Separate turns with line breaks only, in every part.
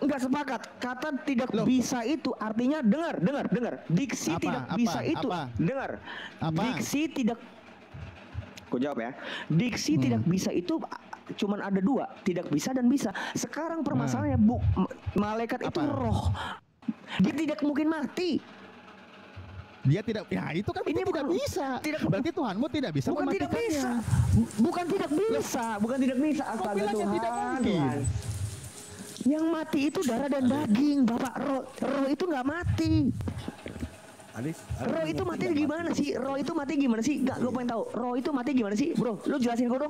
Enggak sepakat. Kata tidak bisa itu artinya dengar. Diksi tidak bisa itu. Dengar. Diksi tidak. Aku jawab ya. Diksi tidak bisa itu cuman ada dua, tidak bisa dan bisa. Sekarang permasalahannya malaikat itu roh. Dia tidak mungkin mati.
Dia tidak, ya itu kan ini tidak bisa. Berarti Tuhanmu tidak bisa mematikannya.
Bukan tidak bisa. Astaga Tuhan. Yang mati itu darah dan daging, Bapak. Roh itu nggak mati. Roh itu mati gimana sih? Gak, gue pengen tahu. Roh itu mati gimana sih, bro? Lu jelasin gue dong.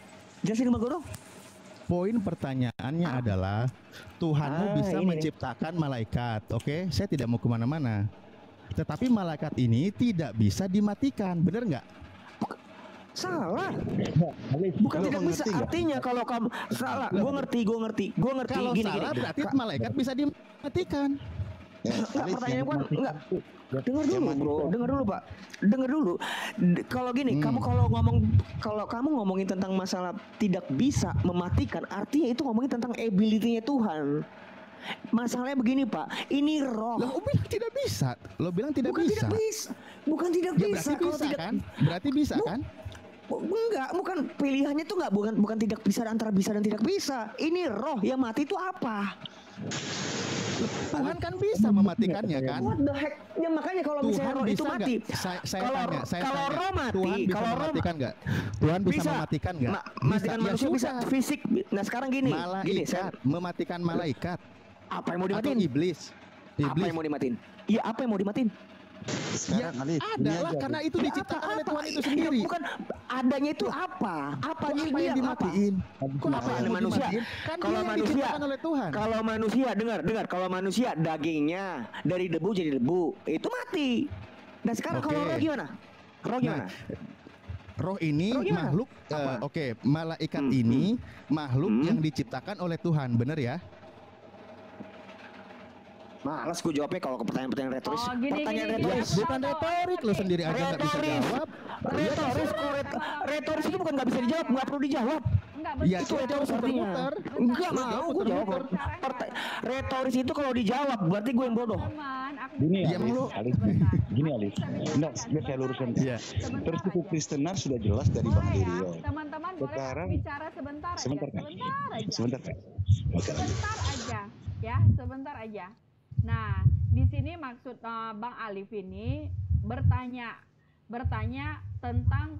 Poin pertanyaannya adalah Tuhanmu bisa menciptakan malaikat, oke? Saya tidak mau kemana-mana. Tetapi malaikat ini tidak bisa dimatikan, bener nggak?
Salah. Bukan tidak bisa. Artinya kalau kamu salah, gue ngerti.
Kalau
gini,
salah berarti malaikat bisa dimatikan.
Pertanyaan gue enggak. Dengar dulu Pak. Kalau gini, kamu kalau kamu ngomongin tentang masalah tidak bisa mematikan, artinya itu ngomongin tentang ability-nya Tuhan. Masalahnya begini Pak, ini roh.
Lo bilang tidak bisa. Lo bilang tidak bisa.
Bukan tidak bisa.
Berarti bisa kan? Berarti bisa kan?
Enggak, bukan pilihannya tuh bukan tidak bisa antara bisa dan tidak bisa. Ini roh yang mati itu apa?
Tuhan kan bisa mematikannya kan?
What the heck? Ya makanya kalau misalnya roh itu mati, kalau roh mati,
kalau roh mematikan nggak? Tuhan bisa mematikan nggak?
Mematikan manusia bisa, fisik. Nah sekarang gini,
mematikan malaikat.
Apa yang mau dimatiin?
Atau iblis.
Apa yang mau dimatiin? Iya, apa yang mau dimatiin?
Sekarang adalah karena itu diciptakan oleh Tuhan itu sendiri.
Bukan adanya itu apa? Apa yang
dimatiin?
Kok apa yang manusia? Kalau manusia oleh Tuhan. Kalau manusia dengar, kalau manusia dagingnya dari debu jadi debu, itu mati. Nah sekarang kalau roh gimana?
Roh ini makhluk, malaikat ini makhluk yang diciptakan oleh Tuhan, benar ya?
Malas gue jawabnya kalau ke pertanyaan-pertanyaan retoris.
Retoris. Bukan retorik, lo sendiri aja nggak bisa jawab.
Retoris itu bukan nggak bisa dijawab, nggak perlu dijawab.
Iya, itu retoris artinya.
Enggak mau gue jawab. Retoris itu kalau dijawab berarti gue yang bodoh.
Gini Alis. Enggak, saya luruskan. Iya. Prinsip Kristenan sudah jelas dari Bang Derio.
Teman-teman boleh bicara sebentar aja.
Sebentar
aja. Nah, di sini maksud Bang Alif ini bertanya tentang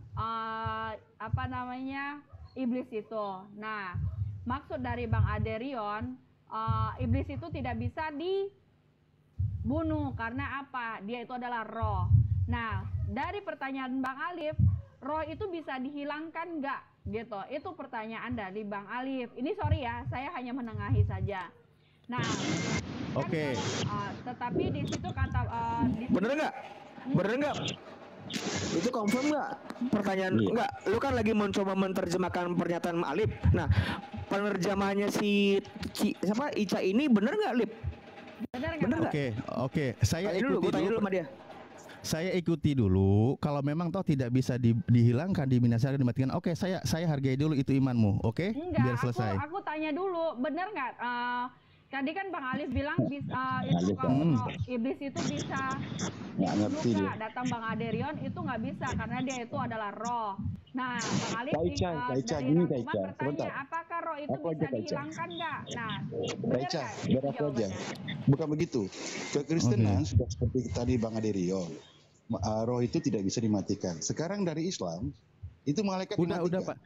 iblis itu. Nah, maksud dari Bang Aderion, iblis itu tidak bisa dibunuh karena apa? Dia itu adalah roh. Nah, dari pertanyaan Bang Alif, roh itu bisa dihilangkan nggak? Gitu. Itu pertanyaan dari Bang Alif. Ini sorry ya, saya hanya menengahi saja. Nah, tetapi di situ kata
bener nggak? Itu confirm nggak? Pertanyaan nggak? Lu kan lagi mencoba menerjemahkan pernyataan Alif. Nah, penerjemahannya si Ica ini bener nggak, Lip?
Bener nggak?
Oke. Saya
tanya dulu sama dia.
Saya ikuti dulu. Kalau memang toh tidak bisa dihilangkan, dibinasakan, dimatikan, oke, saya hargai dulu itu imanmu, oke?
Enggak,
biar selesai.
Aku tanya dulu, bener nggak? Tadi kan Bang Alif bilang iblis itu bisa luka. Datang Bang Aderion itu nggak bisa karena dia itu adalah roh. Nah, Bang Alif bertanya, apakah roh itu bisa dihilangkan nggak? Nah, benar nggak?
Biar aku aja. Bukan begitu. Kekristenan sudah seperti tadi Bang Aderion. Roh itu tidak bisa dimatikan. Sekarang dari Islam itu malaikat
udah Pak.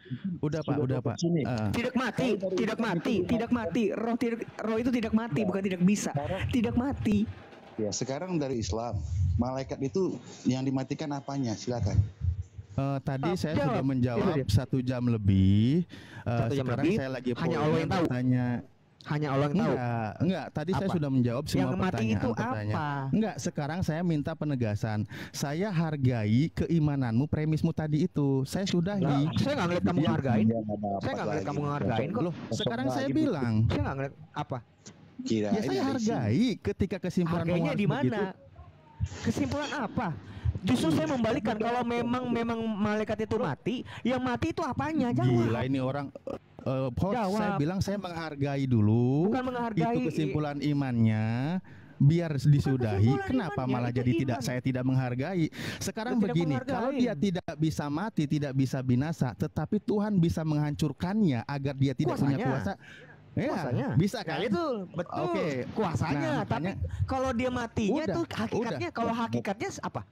Tidak mati. Roh itu tidak mati, bukan tidak bisa. Tidak mati.
Ya, sekarang dari Islam, malaikat itu yang dimatikan apanya? Silakan.
Tadi saya sudah menjawab 1 jam lebih. Sekarang saya lagi bertanya.
Hanya Allah yang tahu.
Enggak. Tadi saya sudah menjawab semua
pertanyaan.
Enggak, sekarang saya minta penegasan. Saya hargai keimananmu, premismu tadi itu. Saya sudahi.
Saya nggak ngeliat kamu ngehargain. Saya nggak ngeliat kamu ngehargain kok.
Loh, sekarang saya bilang.
Saya nggak ngeliat apa.
Ya saya hargai ketika kesimpulan
hargainya di mana? Kesimpulan apa? Justru saya membalikkan, kalau memang malaikat itu mati, yang mati itu apanya? Jawab.
Gila ini orang Saya bilang saya menghargai dulu.
Bukan menghargai.
Itu kesimpulan imannya. Biar disudahi. Kenapa malah jadi saya tidak menghargai? Sekarang begini, kalau dia tidak bisa mati, tidak bisa binasa, tetapi Tuhan bisa menghancurkannya agar dia tidak punya kuasa.
Kuasanya
bisa kan?
itu betul. Kuasanya. Tapi kalau dia matinya tuh hakikatnya, kalau hakikatnya apa?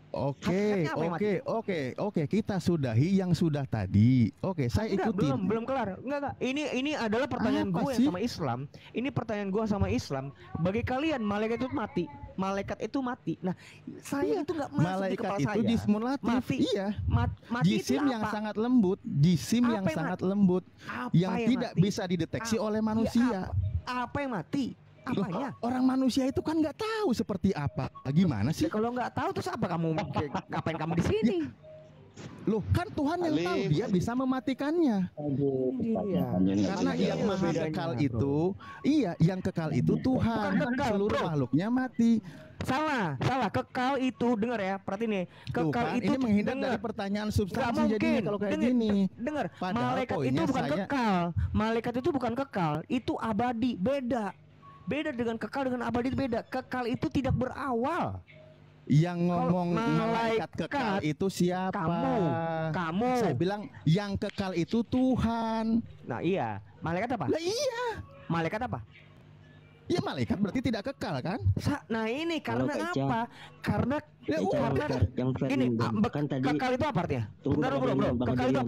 Oke, kita sudahi yang sudah tadi. Oke, saya ikutin.
Belum kelar. Enggak. Ini adalah pertanyaan gue sama Islam. Ini pertanyaan gue sama Islam. Bagi kalian malaikat itu mati. Malaikat itu mati. Nah, saya itu enggak masuk
malaikat
di kepala
itu
saya.
Jismun latif.
Mati.
Iya.
Mati
jisim
itu
yang
apa?
sangat lembut, jisim
Apa
yang
yang
sangat
mati?
lembut
Apa
yang
yang
tidak
mati?
bisa dideteksi oleh manusia.
Apa yang mati? Apanya?
Orang manusia itu kan nggak tahu seperti apa. Gimana sih?
Ya, kalau nggak tahu terus apa kamu ngapain kamu di sini?
Loh, kan Tuhan yang tahu, dia bisa mematikannya.
Iya.
Karena yang maha kekal itu, yang kekal itu Tuhan. Seluruh makhluknya mati.
Salah. Kekal itu, dengar ya, perhatiin nih. Kekal itu
ini menghindar dari pertanyaan substansi jadi kalau kayak gini.
Dengar,
Padahal
malaikat itu bukan kekal. Malaikat itu bukan kekal, itu abadi, beda. Beda dengan kekal dengan abadi itu beda. Kekal itu tidak berawal.
Yang ngomong malaikat kekal itu siapa?
Kamu.
Saya bilang yang kekal itu Tuhan.
Nah iya. Malaikat apa?
Lah iya.
Malaikat apa?
Ya malaikat berarti tidak kekal kan?
Nah ini karena apa? Karena
yang
ini
kan tadi
kekal itu apa artinya?
Bentar
bro. Kekal itu apa?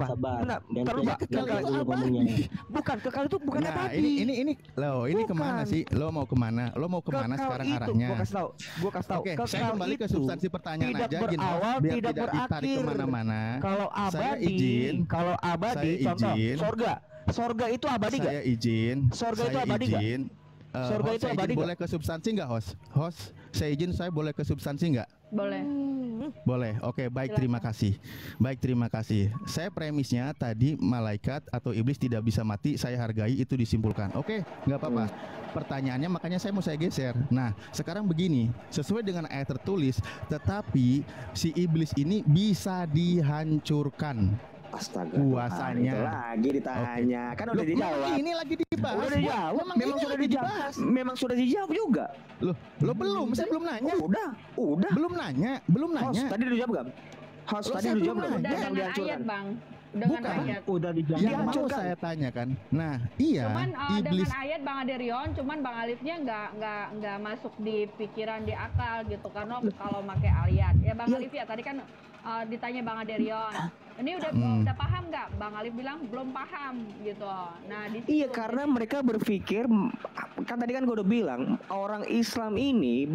Bukan kekal itu bukan abadi.
Ini kemana sih? Lo mau kemana sekarang arahnya?
Gua kasih tahu.
Oke, saya kembali ke substansi pertanyaan aja, biar tidak ditarik kemana-mana.
Kalau abadi, contoh sorga itu abadi nggak?
Saya izin.
Sorga itu abadi nggak?
Sorga itu abadi boleh ke substansi nggak, host? Saya izin, saya boleh ke substansi nggak? Boleh. Oke, baik. Terima kasih. Saya premisnya tadi malaikat atau iblis tidak bisa mati, saya hargai, itu disimpulkan. Oke, nggak apa-apa. Pertanyaannya makanya saya mau geser. Nah, sekarang begini, sesuai dengan ayat tertulis, tetapi si iblis ini bisa dihancurkan.
Astaga,
kuasanya
itu lagi ditanya. Kan udah dijawab.
Ini lagi dibahas.
Udah dijawab. Memang sudah dijawab juga.
Lo belum, saya belum nanya.
Udah.
Belum nanya.
Host, tadi dijawab gak? Host, tadi dijawab gak?
Udah dengan ayat, Bang. Dengan ayat.
Udah dijawab.
Yang mau saya tanya kan. Nah, iya.
Cuman
iblis.
dengan ayat Bang Aderion, cuman Bang Alifnya nggak masuk di pikiran, di akal gitu. Karena kalau pakai ayat, ya Bang Alif ya tadi kan ditanya Bang Aderion. Ini udah paham nggak? Bang Alif bilang belum paham gitu. Nah,
iya karena mereka berpikir, kan tadi kan gue udah bilang orang Islam ini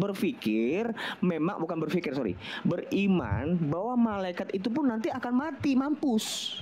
beriman bahwa malaikat itu pun nanti akan mati, mampus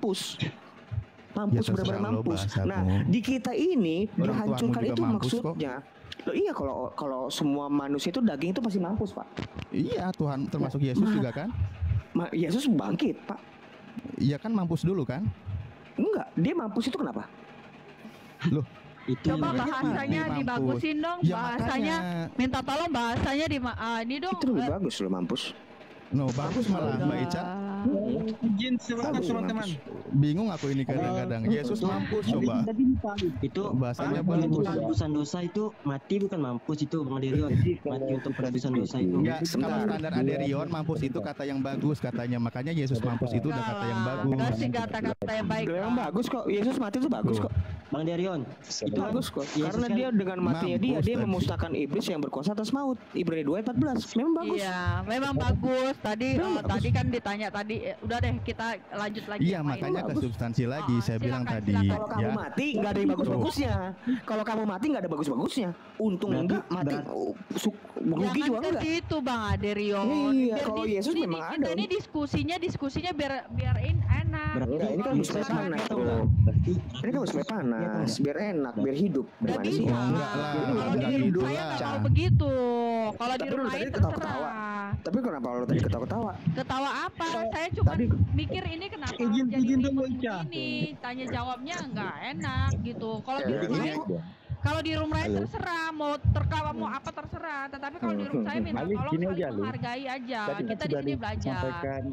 Ya,
benar-benar mampus. Nah di kita ini dihancurkan itu maksudnya. Loh, iya kalau semua manusia itu daging itu pasti mampus, Pak.
Iya, Tuhan termasuk Yesus juga kan?
Yesus bangkit, Pak.
Iya kan, mampus dulu kan?
Enggak, dia mampus itu kenapa?
Loh,
itu coba bahasanya dibagusin dong,
ya,
bahasanya
makanya.
Minta tolong bahasanya ini dong.
Itu lebih bagus loh, mampus.
Bagus malah Mbak Ica.
Izin teman-teman.
Bingung aku ini kadang-kadang. Yesus mampus coba.
Itu
bahasanya
penebusan dosa itu mati bukan mampus, itu Bang Aderion. Mati untuk penebusan dosa itu.
Enggak, kalau standar Aderion mampus itu kata yang bagus katanya. Makanya Yesus mampus itu udah kata yang bagus.
Kasih kata-kata yang baik.
Memang bagus kok. Yesus mati itu bagus kok.
Bang Aderion,
itu bagus kok. Karena dia dengan matinya dia memusnahkan iblis yang berkuasa atas maut. Ibrani 2:14. Memang bagus.
Iya, memang bagus. Tadi kan ditanya tadi, udah deh kita lanjut lagi.
Iya, makanya ke substansi lagi. Saya bilang tadi.
Kalau kamu mati nggak ada yang bagus-bagusnya. Kalau kamu mati nggak ada bagus-bagusnya. Untung enggak mati. Rugi juga enggak.
Seperti itu Bang Aderion.
Iya, kalau Yesus memang ada.
Ini diskusinya biar enak.
Ini kan supaya panas. Ini kan supaya panas, biar enak, biar hidup.
Gak bisa.
Kalau
di hidup saya nggak mau begitu. Kalau di rumah itu terserah.
Tapi kenapa lo tadi ketawa-ketawa?
Ketawa apa? Saya cuma mikir ini kenapa
izin dulu,
ini tanya jawabnya nggak enak gitu. Kalau di room lain terserah, mau terkawa mau apa terserah. Tetapi kalau di room saya minta tolong saling menghargai aja. Kita di sini belajar.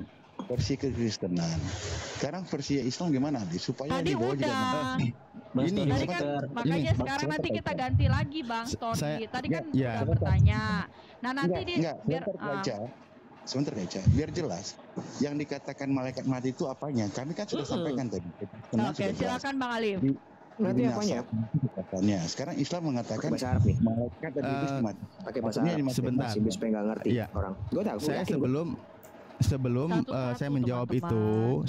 versi kekristenan. Sekarang versi Islam gimana nih supaya
tadi
dibawa
udah
ini
tadi kan makanya sekarang nanti kita ganti lagi Bang Tony. Tadi kan udah bertanya. Nah nanti
sebentar aja, biar jelas. Yang dikatakan malaikat mati itu apanya? Kami kan sudah sampaikan tadi.
Oke, silakan Bang Alif.
Berarti apanya?
Sekarang Islam mengatakan malaikat dan iblis mati.
Pakai bahasa Arab.
Sebentar.
Supaya nggak ngerti orang. Gue tahu.
Saya sebelum saya menjawab itu,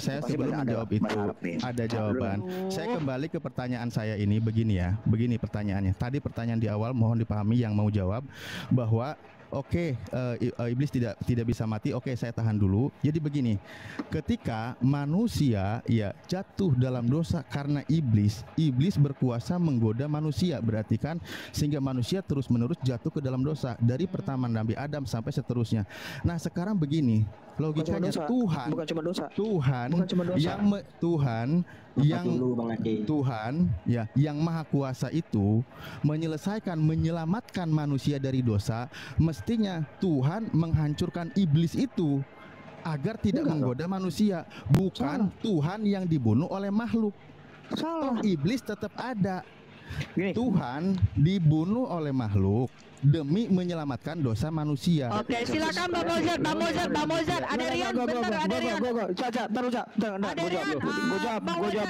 ada jawaban. Saya kembali ke pertanyaan saya ini begini ya. Begini pertanyaannya. Tadi pertanyaan di awal mohon dipahami yang mau jawab bahwa iblis tidak bisa mati. Saya tahan dulu. Jadi begini, ketika manusia ya jatuh dalam dosa karena iblis berkuasa menggoda manusia, berarti kan sehingga manusia terus-menerus jatuh ke dalam dosa dari pertama Nabi Adam sampai seterusnya. Nah, sekarang begini, logikanya Tuhan yang maha kuasa itu menyelamatkan manusia dari dosa, mestinya Tuhan menghancurkan iblis itu agar tidak menggoda manusia, bukan Tuhan yang dibunuh oleh makhluk. Iblis tetap ada. Tuhan dibunuh oleh makhluk demi menyelamatkan dosa manusia.
Oke, silakan Bang Mozart. Ada Rian, bentar ada Rian. Gue jawab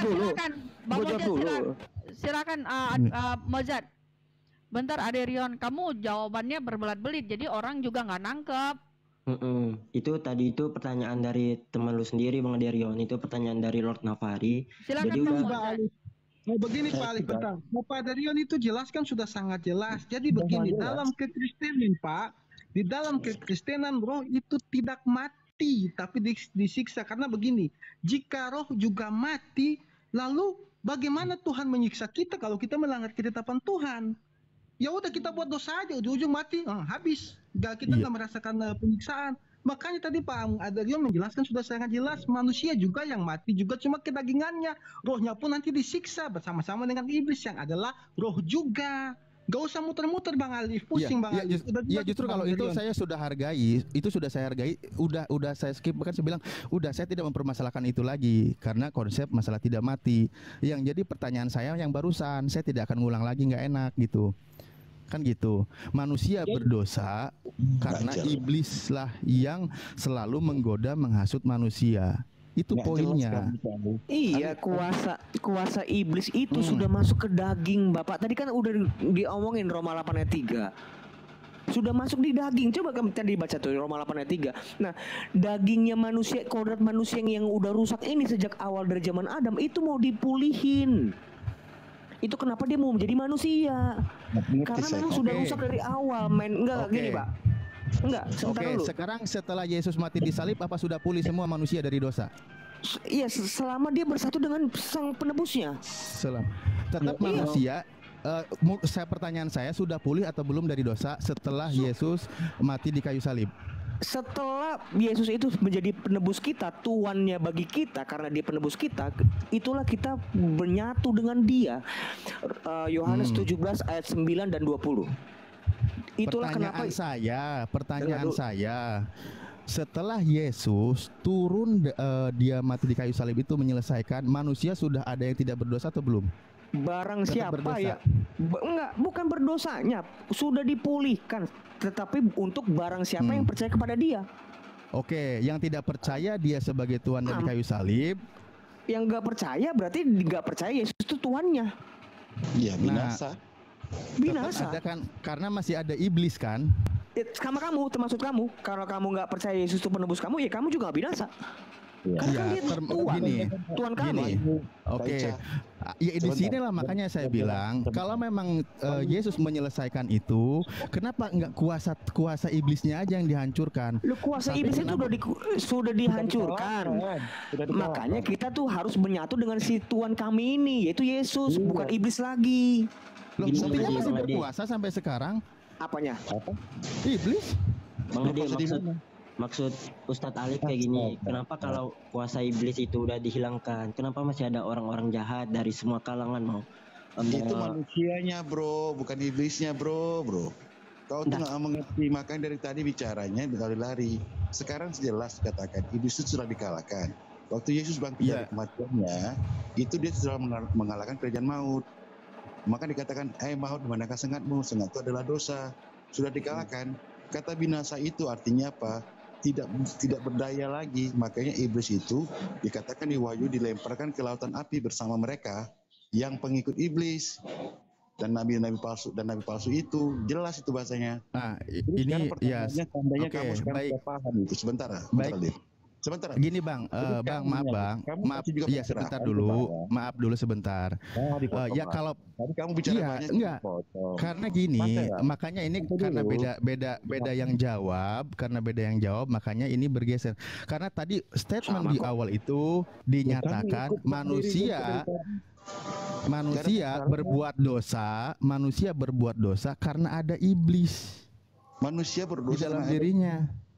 dulu. Silakan Mozart. Bentar ada Rian, kamu jawabannya berbelat-belit, jadi orang juga nggak nangkep.
Itu tadi itu pertanyaan dari teman lu sendiri Bang Derion, itu pertanyaan dari Lord Navari.
Silakan
jadi
Bang
Mozart.
Begini Pak Ali, bentar. Bapak Derion itu jelaskan sudah sangat jelas. Jadi begini, dalam kekristenan Pak, di dalam kekristenan roh itu tidak mati, tapi disiksa. Karena begini, jika roh juga mati, lalu bagaimana Tuhan menyiksa kita kalau kita melanggar ketetapan Tuhan? Ya udah kita buat dosa aja, ujung-ujung mati, habis. Kita nggak merasakan penyiksaan. Makanya tadi Pak Adrian menjelaskan sudah sangat jelas, manusia juga yang mati juga cuma kedagingannya, rohnya pun nanti disiksa bersama-sama dengan iblis yang adalah roh juga. Gak usah muter-muter Bang Alif, pusing Bang Alif.
Justru kalau itu saya sudah hargai, udah saya skip, bahkan saya bilang udah saya tidak mempermasalahkan itu lagi karena konsep masalah tidak mati. Yang jadi pertanyaan saya yang barusan, saya tidak akan ngulang lagi, nggak enak gitu. Kan gitu, manusia berdosa karena iblislah yang selalu menggoda menghasut manusia. Itu poinnya.
Iya, kuasa iblis itu sudah masuk ke daging Bapak. Tadi kan udah diomongin Roma 8 ayat 3. Sudah masuk di daging. Coba kamu tadi baca tuh Roma 8 ayat 3. Nah, dagingnya manusia, kodrat manusia yang udah rusak ini sejak awal dari zaman Adam itu mau dipulihin. Itu kenapa dia mau menjadi manusia? Karena memang sudah rusak dari awal, gini Pak. Dulu.
Sekarang setelah Yesus mati di salib, apa sudah pulih semua manusia dari dosa?
Iya, selama dia bersatu dengan sang penebusnya.
Tetap manusia. Pertanyaan saya, sudah pulih atau belum dari dosa setelah Yesus mati di kayu salib?
Setelah Yesus itu menjadi penebus kita, tuannya bagi kita, karena dia penebus kita, itulah kita menyatu dengan dia. Yohanes 17 ayat 9 dan 20. Itulah
pertanyaan saya, setelah Yesus turun dia mati di kayu salib itu menyelesaikan, manusia sudah ada yang tidak berdosa atau belum?
Barang siapa bukan berdosanya, sudah dipulihkan, tetapi untuk barang siapa yang percaya kepada dia.
Oke, yang tidak percaya dia sebagai Tuhan dari kayu salib.
Yang nggak percaya berarti nggak percaya Yesus itu Tuannya.
Iya, binasa.
Binasa.
Ada kan, karena masih ada iblis kan.
Sama kamu, termasuk kamu. Kalau kamu nggak percaya Yesus itu penebus kamu, ya kamu juga nggak binasa. Karena dia Tuhan kami.
Oke. Ya di sinilah makanya saya bilang, kalau memang Yesus menyelesaikan itu, kenapa enggak kuasa iblisnya aja yang dihancurkan?
Kuasa iblis itu sudah dihancurkan. Makanya kita tuh harus menyatu dengan si Tuhan kami ini, yaitu Yesus, bukan iblis lagi.
Loh, buktinya masih berkuasa sampai sekarang.
Apanya?
Iblis.
Maksud Ustadz Alif kayak gini, kenapa kalau kuasa iblis itu udah dihilangkan, kenapa masih ada orang-orang jahat dari semua kalangan mau?
Itu manusianya bro, bukan iblisnya bro. Kau tuh nggak mengerti, makanya dari tadi bicaranya berlari-lari. Sekarang jelas katakan iblis itu sudah dikalahkan. Waktu Yesus bangkit dari kematiannya, itu dia sudah mengalahkan kerajaan maut. Maka dikatakan, maut dimanakah sengatmu? Sengat itu adalah dosa. Sudah dikalahkan. Kata binasa itu artinya apa? Tidak berdaya lagi. Makanya iblis itu dikatakan di Wahyu dilemparkan ke lautan api bersama mereka yang pengikut iblis. Dan nabi-nabi palsu itu jelas itu bahasanya.
Ini ya.
Tandanya kamu sekarang paham itu. Sebentar. Sebentar.
Gini Bang, maaf ya sebentar dulu, maaf dulu sebentar. Ya kalau
tadi kamu bicara banyak
enggak. Karena gini, makanya ini karena beda yang jawab, makanya ini bergeser. Karena tadi statement di awal itu dinyatakan manusia berbuat dosa karena ada iblis.
Manusia berdosa
di dalam dirinya.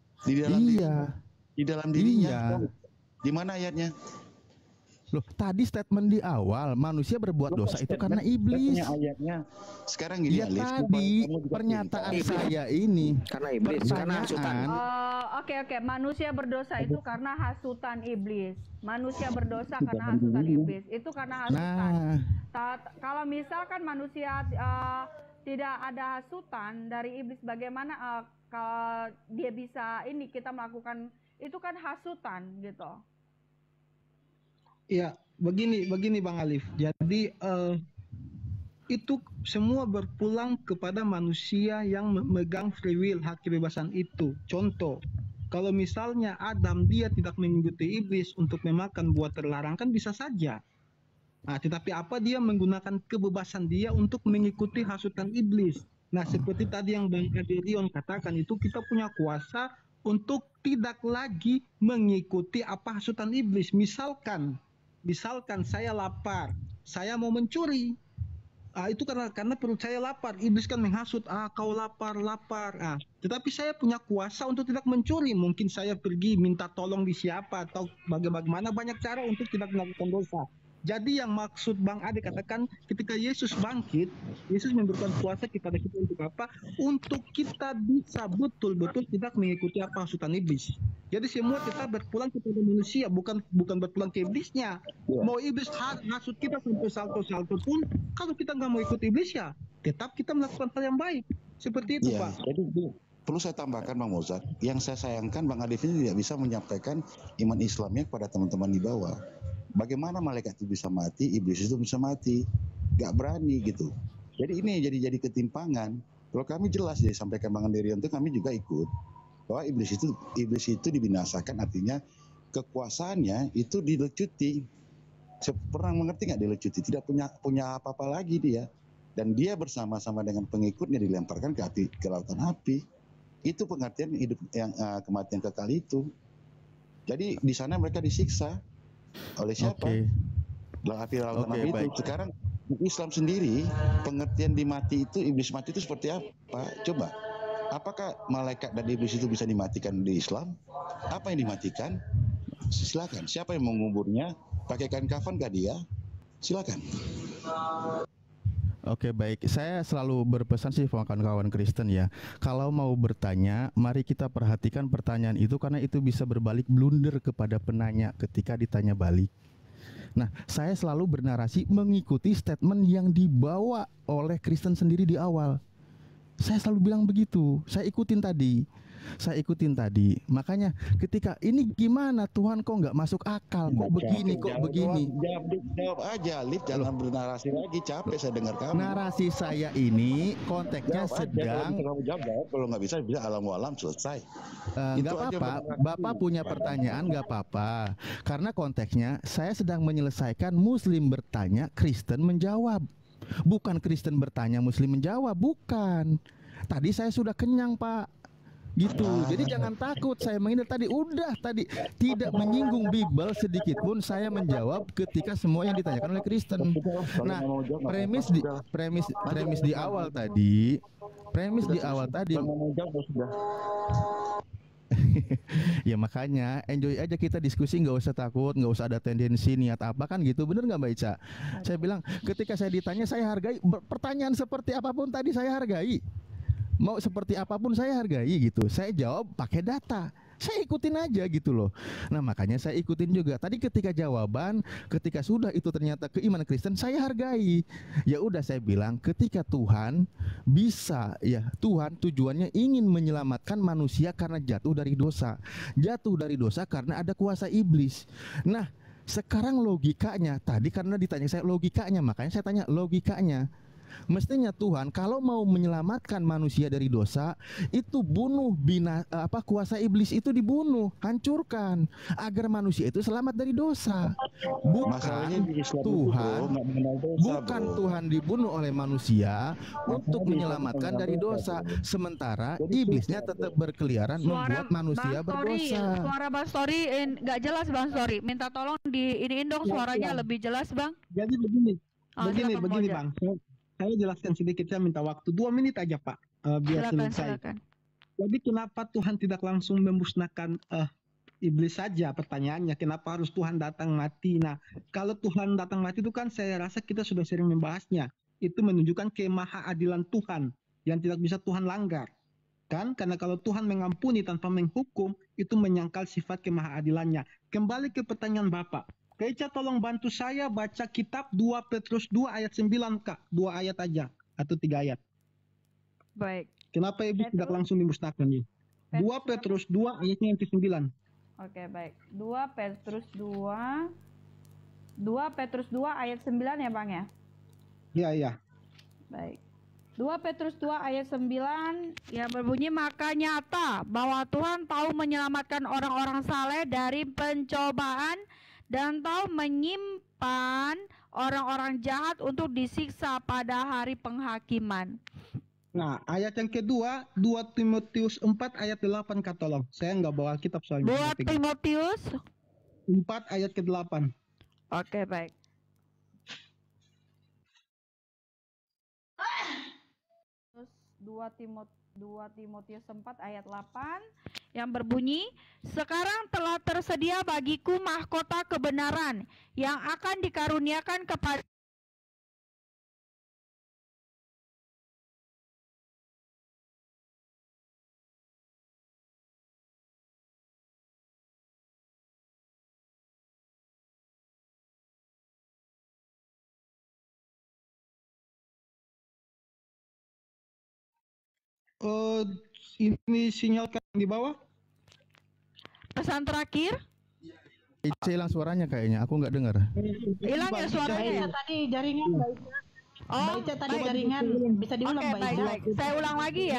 Di dalam dirinya. Di mana ayatnya?
Loh, tadi statement di awal manusia berbuat dosa itu karena iblis.
Ayatnya. Sekarang gini,
tadi pernyataan saya ini
karena iblis, karena hasutan.
Oke. Manusia berdosa itu karena hasutan iblis. Manusia berdosa karena hasutan iblis. Itu karena hasutan. Kalau misalkan manusia tidak ada hasutan dari iblis, bagaimana kalau dia bisa kita melakukan itu kan hasutan gitu.
Ya, begini Bang Alif. Jadi itu semua berpulang kepada manusia yang memegang free will, hak kebebasan itu. Contoh, kalau misalnya Adam dia tidak mengikuti iblis untuk memakan buah terlarang kan bisa saja. Nah, tetapi apa dia menggunakan kebebasan dia untuk mengikuti hasutan iblis. Nah, seperti tadi yang Bang Aderion katakan itu kita punya kuasa untuk tidak lagi mengikuti apa hasutan iblis. Misalkan saya lapar, saya mau mencuri. Itu karena perut saya lapar. Iblis kan menghasut, kau lapar. Tetapi saya punya kuasa untuk tidak mencuri. Mungkin saya pergi minta tolong di siapa atau bagaimana, banyak cara untuk tidak melakukan dosa. Jadi yang maksud Bang Ade katakan ketika Yesus bangkit, Yesus memberikan kuasa kepada kita untuk apa? Untuk kita bisa betul-betul tidak mengikuti apa hasutan iblis. Jadi semua kita berpulang kepada manusia, bukan berpulang ke iblisnya. Mau iblis hasut kita sampai salto-salto pun, kalau kita nggak mau ikut iblis ya, tetap kita melakukan hal yang baik. Seperti itu, Pak.
Jadi perlu saya tambahkan Bang Mozart, yang saya sayangkan Bang Adif ini tidak bisa menyampaikan iman Islamnya kepada teman-teman di bawah. Bagaimana malaikat itu bisa mati, iblis itu bisa mati, nggak berani gitu. Jadi ini jadi ketimpangan. Kalau kami jelas disampaikan Bang Aderion itu kami juga ikut bahwa iblis itu dibinasakan, artinya kekuasaannya itu dilecuti. Pernah mengerti nggak dilecuti? Tidak punya apa-apa lagi dia, dan dia bersama-sama dengan pengikutnya dilemparkan ke lautan api. Itu pengertian hidup yang kematian kekal itu. Jadi di sana mereka disiksa. Oleh siapa? Api lautan api itu. Sekarang Islam sendiri pengertian di mati itu, iblis mati itu seperti apa? Coba, apakah malaikat dan iblis itu bisa dimatikan di Islam? Apa yang dimatikan? Silakan. Siapa yang menguburnya? Pakai kain kafan kah dia? Silakan.
Oke, baik. Saya selalu berpesan sih kawan-kawan Kristen ya. Kalau mau bertanya, mari kita perhatikan pertanyaan itu, karena itu bisa berbalik blunder kepada penanya ketika ditanya balik. Nah, saya selalu bernarasi mengikuti statement yang dibawa oleh Kristen sendiri di awal. Saya selalu bilang begitu. Saya ikutin tadi. Makanya ketika ini gimana Tuhan, kok nggak masuk akal, kok begini.
Jawab aja, Lip, jangan bernarasi lagi, capek saya dengar kamu.
Narasi saya ini konteksnya sedang.
Kalau nggak bisa alam selesai.
Nggak apa-apa, Bapak punya pertanyaan nggak apa-apa. Karena konteksnya saya sedang menyelesaikan Muslim bertanya, Kristen menjawab. Bukan Kristen bertanya, Muslim menjawab, bukan. Tadi saya sudah kenyang, Pak. Gitu. Jadi jangan takut saya menghindar tadi tidak menyinggung Bible sedikit pun, saya menjawab ketika semua yang ditanyakan oleh Kristen. Nah, premis di awal tadi ya makanya enjoy aja kita diskusi, nggak usah takut, nggak usah ada tendensi niat apa kan gitu, bener nggak Mbak Ica? Saya bilang ketika saya ditanya saya hargai, pertanyaan seperti apapun tadi saya hargai. Mau seperti apapun saya hargai gitu. Saya jawab pakai data. Saya ikutin aja gitu loh. Nah makanya saya ikutin juga. Tadi ketika jawaban, ketika sudah itu ternyata keimanan Kristen, saya hargai. Ya udah saya bilang, ketika Tuhan bisa, ya Tuhan tujuannya ingin menyelamatkan manusia karena jatuh dari dosa. Jatuh dari dosa karena ada kuasa iblis. Nah sekarang logikanya, tadi karena ditanya saya logikanya, makanya saya tanya logikanya. Mestinya Tuhan kalau mau menyelamatkan manusia dari dosa, itu bunuh kuasa iblis itu dibunuh, hancurkan agar manusia itu selamat dari dosa. Bukan Tuhan dibunuh oleh manusia untuk menyelamatkan dari dosa, sementara iblisnya tetap berkeliaran membuat manusia berdosa.
Suara Bang Story nggak jelas Bang Story. Minta tolong diiniin dong suaranya lebih jelas Bang.
Jadi begini Bang. Saya jelaskan sedikit, saya minta waktu 2 menit aja Pak, biar selesai. Jadi kenapa Tuhan tidak langsung memusnahkan iblis saja? Pertanyaannya, kenapa harus Tuhan datang mati? Nah, kalau Tuhan datang mati itu kan saya rasa kita sudah sering membahasnya. Itu menunjukkan kemahaadilan Tuhan yang tidak bisa Tuhan langgar. Kan? Karena kalau Tuhan mengampuni tanpa menghukum, itu menyangkal sifat kemahaadilannya. Kembali ke pertanyaan Bapak. Keca tolong bantu saya baca kitab 2 Petrus 2 ayat 9 Kak. 2 ayat aja atau 3 ayat.
Baik.
Kenapa iblis tidak langsung dimusnahkan nih? 2 Petrus 2 ayatnya yang ke-9.
Oke, baik. 2 Petrus 2 ayat 9 ya Bang ya?
Iya.
Baik. 2 Petrus 2 ayat 9
yang berbunyi, maka nyata bahwa Tuhan tahu menyelamatkan orang-orang saleh dari pencobaan dan tahu menyimpan orang-orang jahat untuk disiksa pada hari penghakiman.
Nah, ayat yang kedua, 2 Timotius 4 ayat 8 Kak, tolong. Saya nggak bawa kitab soalnya.
2 Timotius
4 ayat ke-8.
Oke, baik. Terus 2 Timotius 4 ayat 8 yang berbunyi, sekarang telah tersedia bagiku mahkota kebenaran yang akan dikaruniakan kepada
ini sinyalkan di bawah.
Pesan terakhir.
Hilang suaranya kayaknya, aku nggak dengar.
Hilang ya suaranya.
Tadi jaringan Baca tadi jaringan bisa diulang.
Oke, baik. Saya ulang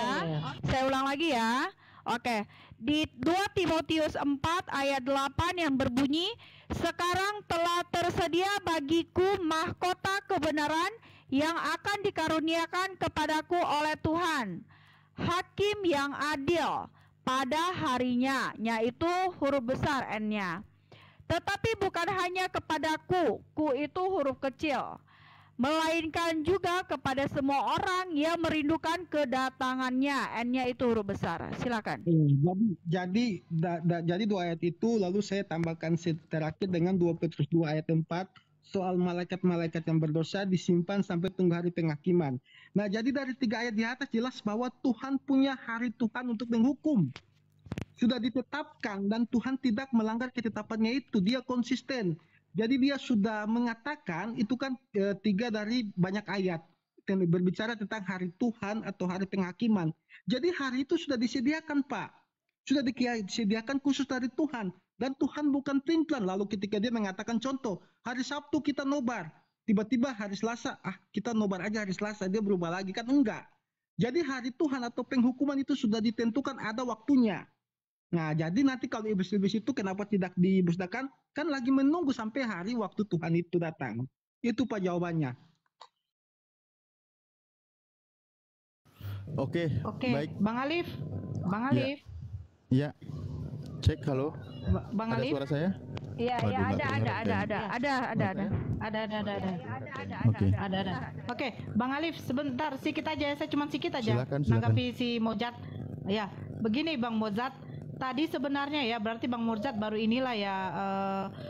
lagi ya. Oke. Di 2 Timotius 4 ayat 8 yang berbunyi, sekarang telah tersedia bagiku mahkota kebenaran yang akan dikaruniakan kepadaku oleh Tuhan, hakim yang adil pada harinya, yaitu huruf besar N-nya. Tetapi bukan hanya kepadaku, ku itu huruf kecil, melainkan juga kepada semua orang yang merindukan kedatangannya, N-nya itu huruf besar. Silakan.
Jadi 2 ayat itu, lalu saya tambahkan terakhir dengan 2 Petrus 2 ayat 4, soal malaikat-malaikat yang berdosa disimpan sampai tunggu hari penghakiman. Nah, jadi dari 3 ayat di atas jelas bahwa Tuhan punya hari Tuhan untuk menghukum. Sudah ditetapkan dan Tuhan tidak melanggar ketetapannya itu. Dia konsisten. Jadi dia sudah mengatakan, itu kan 3 dari banyak ayat berbicara tentang hari Tuhan atau hari penghakiman. Jadi hari itu sudah disediakan, Pak. Sudah disediakan khusus dari Tuhan. Dan Tuhan bukan plan. Lalu ketika dia mengatakan contoh, hari Sabtu kita nobar. Tiba-tiba hari Selasa, kita nobar aja hari Selasa. Dia berubah lagi, kan enggak. Jadi hari Tuhan atau penghukuman itu sudah ditentukan ada waktunya. Nah, jadi nanti kalau iblis-iblis itu kenapa tidak dimusnahkan? Kan lagi menunggu sampai hari waktu Tuhan itu datang. Itu Pak jawabannya.
Oke.
Baik. Bang Alif.
Ya. Cek, halo.
Bang
ada
Alif.
Suara saya?
Iya, ada.
Oke, Bang Alif, sebentar, sedikit aja, saya cuma sedikit aja.
Silakan.
Nanggapi si Mojat. Ya, begini Bang Mojat. Tadi sebenarnya ya, berarti Bang Mojat baru inilah ya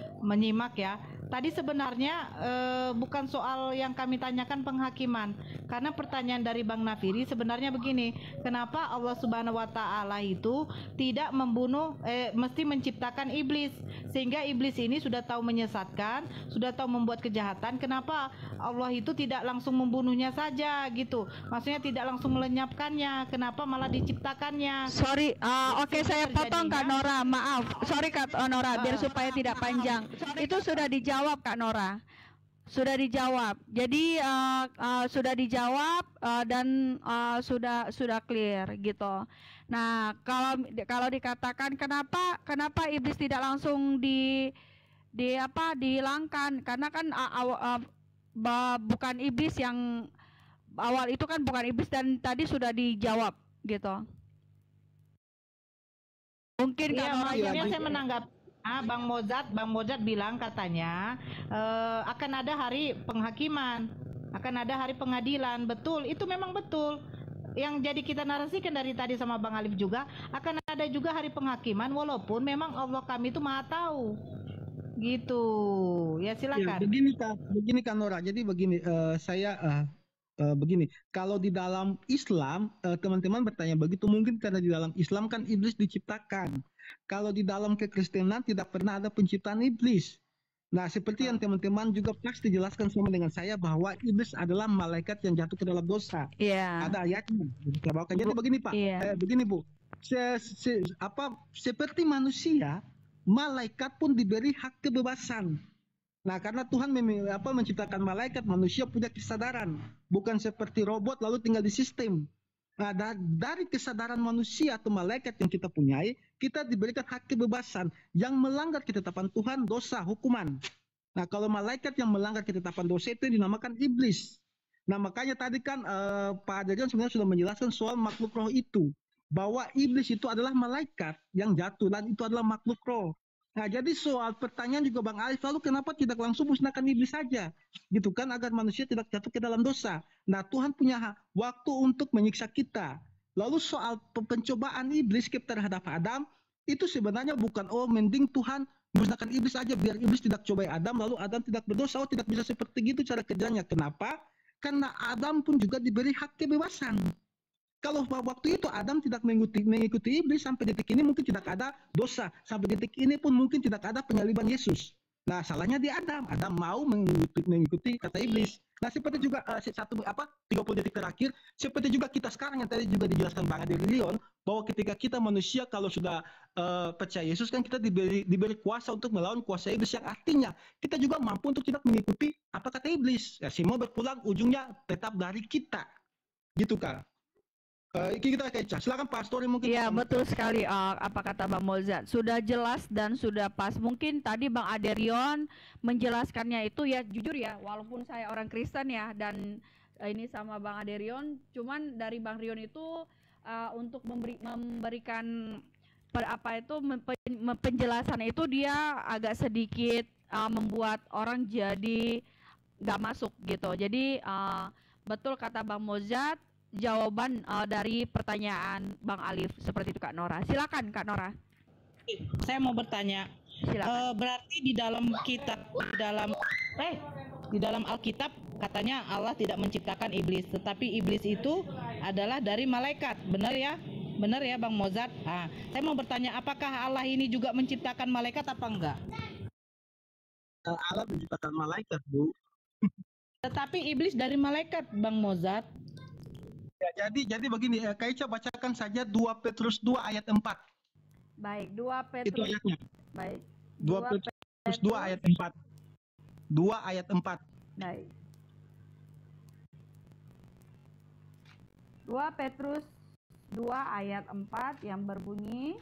menyimak ya. Tadi sebenarnya bukan soal yang kami tanyakan penghakiman. Karena pertanyaan dari Bang Nafiri sebenarnya begini, kenapa Allah Subhanahu wa taala itu tidak membunuh mesti menciptakan iblis, sehingga iblis ini sudah tahu menyesatkan, sudah tahu membuat kejahatan, kenapa Allah itu tidak langsung membunuhnya saja gitu. Maksudnya tidak langsung melenyapkannya, kenapa malah diciptakannya.
Sorry, oke, saya potong Kak Nora, maaf. Sorry Kak Nora, biar supaya tidak panjang. Itu sudah dijawab Kak Nora. Sudah dijawab. Jadi sudah dijawab dan sudah clear gitu. Nah, kalau dikatakan kenapa iblis tidak langsung dihilangkan? Karena kan bukan iblis yang awal itu kan bukan iblis, dan tadi sudah dijawab gitu. Mungkin
kalau saya menanggapi Bang Mozart bilang katanya akan ada hari penghakiman, akan ada hari pengadilan. Betul, itu memang betul. Yang jadi kita narasikan dari tadi sama Bang Alif juga, akan ada juga hari penghakiman walaupun memang Allah kami itu Maha tahu. Gitu. Ya silakan.
Ya, begini Kak Nora. Jadi begini, begini, kalau di dalam Islam teman-teman bertanya begitu, mungkin karena di dalam Islam kan iblis diciptakan. Kalau di dalam kekristenan tidak pernah ada penciptaan iblis. Nah, seperti yang teman-teman juga pasti jelaskan sama dengan saya bahwa iblis adalah malaikat yang jatuh ke dalam dosa. Ada ayatnya. Jadi begini Pak, begini Bu, seperti manusia, malaikat pun diberi hak kebebasan. Nah, karena Tuhan menciptakan malaikat, manusia punya kesadaran, bukan seperti robot lalu tinggal di sistem. Nah, dari kesadaran manusia atau malaikat yang kita punyai, kita diberikan hak kebebasan. Yang melanggar ketetapan Tuhan, dosa, hukuman. Nah, kalau malaikat yang melanggar ketetapan dosa itu dinamakan iblis. Nah, makanya tadi kan Pak Adrian sebenarnya sudah menjelaskan soal makhluk roh itu. Bahwa iblis itu adalah malaikat yang jatuh dan itu adalah makhluk roh. Nah, jadi soal pertanyaan juga Bang Alif, lalu kenapa tidak langsung musnahkan iblis saja? Gitu kan, agar manusia tidak jatuh ke dalam dosa. Nah, Tuhan punya waktu untuk menyiksa kita. Lalu soal pencobaan iblis terhadap Adam, itu sebenarnya bukan, mending Tuhan musnahkan iblis saja biar iblis tidak cobai Adam, lalu Adam tidak berdosa. Tidak bisa seperti itu cara kerjanya. Kenapa? Karena Adam pun juga diberi hak kebebasan. Kalau waktu itu Adam tidak mengikuti iblis, sampai detik ini mungkin tidak ada dosa. Sampai detik ini pun mungkin tidak ada penyaliban Yesus. Nah, salahnya di Adam. Adam mau mengikuti kata iblis. Nah, seperti juga 30 detik terakhir, seperti juga kita sekarang yang tadi juga dijelaskan Bang Adrian, bahwa ketika kita manusia kalau sudah percaya Yesus kan kita diberi kuasa untuk melawan kuasa iblis, yang artinya kita juga mampu untuk tidak mengikuti apa kata iblis. Ya, semua berpulang ujungnya tetap dari kita. Gitu kan. Kita Keca, silakan Pak Story mungkin.
Iya, betul sekali apa kata Bang Mozart. Sudah jelas dan sudah pas. Mungkin tadi Bang Aderion menjelaskannya itu ya, jujur ya, walaupun saya orang Kristen ya, dan ini sama Bang Aderion, cuman dari Bang Rion itu untuk memberikan penjelasan itu dia agak sedikit membuat orang jadi nggak masuk gitu. Jadi betul kata Bang Mozart, jawaban dari pertanyaan Bang Alif seperti itu Kak Nora. Silakan Kak Nora.
Saya mau bertanya. Berarti di dalam kitab di dalam Alkitab katanya Allah tidak menciptakan iblis, tetapi iblis itu adalah dari malaikat. Benar ya? Benar ya Bang Mozart? Nah, saya mau bertanya, apakah Allah ini juga menciptakan malaikat apa enggak?
Allah menciptakan malaikat, Bu.
Tetapi iblis dari malaikat, Bang Mozart.
Ya, jadi begini, Kaica bacakan saja 2 Petrus 2 ayat 4.
Baik, 2 Petrus.
Itu ayatnya.
Baik.
2 Petrus 2 ayat 4. 2 ayat 4.
Baik. 2 Petrus 2 ayat 4 yang berbunyi,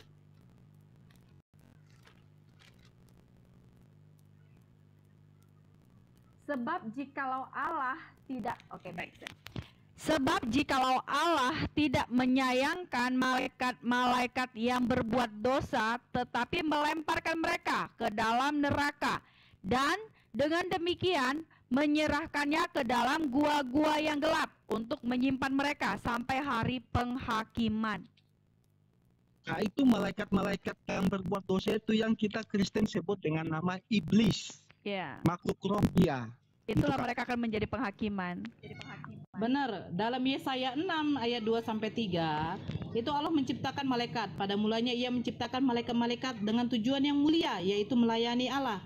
sebab jikalau Allah tidak, sebab jikalau Allah tidak menyayangkan malaikat-malaikat yang berbuat dosa, tetapi melemparkan mereka ke dalam neraka, dan dengan demikian menyerahkannya ke dalam gua-gua yang gelap untuk menyimpan mereka sampai hari penghakiman.
Nah, itu malaikat-malaikat yang berbuat dosa itu yang kita Kristen sebut dengan nama iblis.
Ya.
Makhluk roh dia.
Itulah mereka akan menjadi penghakiman.
Benar, dalam Yesaya 6 ayat 2 sampai 3, itu Allah menciptakan malaikat. Pada mulanya Ia menciptakan malaikat-malaikat dengan tujuan yang mulia, yaitu melayani Allah.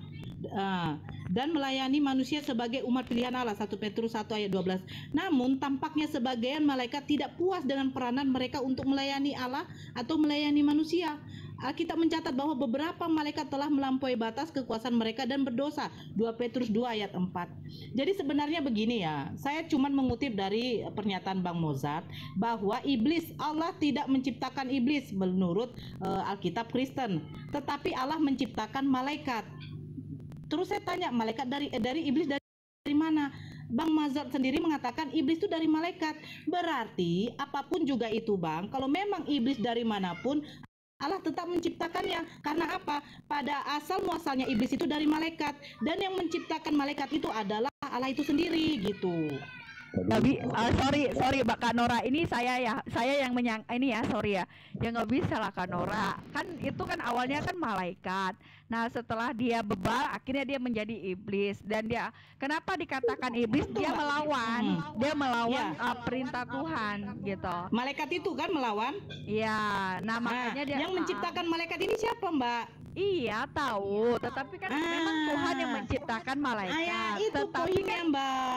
Dan melayani manusia sebagai umat pilihan Allah. 1 Petrus 1 ayat 12. Namun tampaknya sebagian malaikat tidak puas dengan peranan mereka untuk melayani Allah atau melayani manusia. Alkitab mencatat bahwa beberapa malaikat telah melampaui batas kekuasaan mereka dan berdosa. 2 Petrus 2 ayat 4. Jadi sebenarnya begini ya, saya cuma mengutip dari pernyataan Bang Mozart bahwa iblis, Allah tidak menciptakan iblis menurut Alkitab Kristen, tetapi Allah menciptakan malaikat. Terus saya tanya, malaikat dari iblis dari mana? Bang Mozart sendiri mengatakan iblis itu dari malaikat. Berarti apapun juga itu Bang, kalau memang iblis dari manapun, Allah tetap menciptakannya. Karena apa? Pada asal muasalnya iblis itu dari malaikat, dan yang menciptakan malaikat itu adalah Allah itu sendiri gitu.
Tapi sorry Mbak Kak Nora, ini saya yang ini ya, sorry ya, ya nggak bisa lah Kak Nora, kan itu kan awalnya kan malaikat. Nah setelah dia bebal, akhirnya dia menjadi iblis, dan dia kenapa dikatakan iblis? Dia melawan, perintah Tuhan gitu.
Malaikat itu kan melawan?
Iya. Nah makanya dia
yang menciptakan malaikat ini siapa Mbak?
Iya tahu, tetapi kan memang Tuhan yang menciptakan malaikat.
Itu
tetapi
poinnya
kan